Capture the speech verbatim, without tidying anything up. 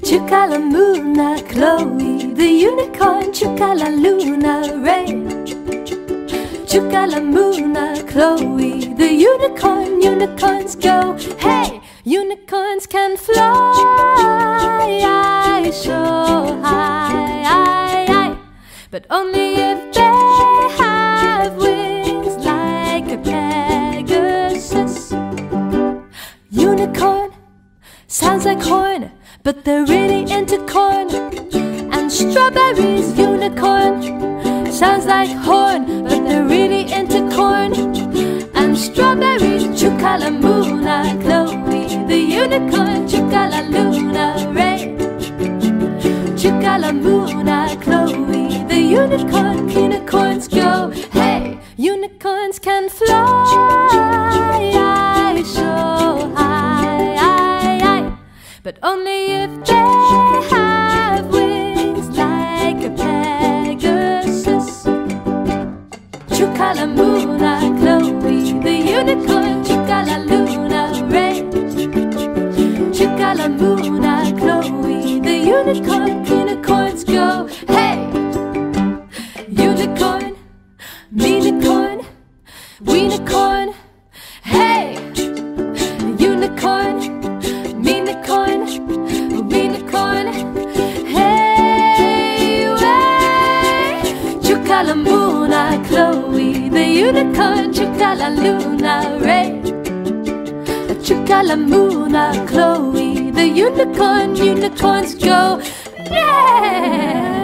Chukalamuna, Chloe, the unicorn, Chukalaluna, Ray. Chukalamuna, Chloe, the unicorn, unicorns go. Hey, unicorns can fly so high, but only if they have wings like a Pegasus. Unicorn sounds like horn, but they're really into corn and strawberries. Unicorn sounds like horn, but they're really into corn and strawberries. Chukalamuna, Chloe, the unicorn, Chukalaluna, Ray. Chukalamuna, Chloe, the unicorn, unicorns go. Hey, unicorns can fly so high, but only if they have wings like a Pegasus. Chukalamuna, Chloe, the unicorn, Chukalaluna, Ray. Chukalamuna, Chloe, the unicorn, unicorns go. Hey, unicorn, unicorn, unicorn. Hey, unicorn, unicorn, unicorn. Hey, way. Chukalamuna, Chloe, the unicorn, Chukalaluna, Ray. Chukalamuna, Chloe, the unicorn, unicorns go. Yeah!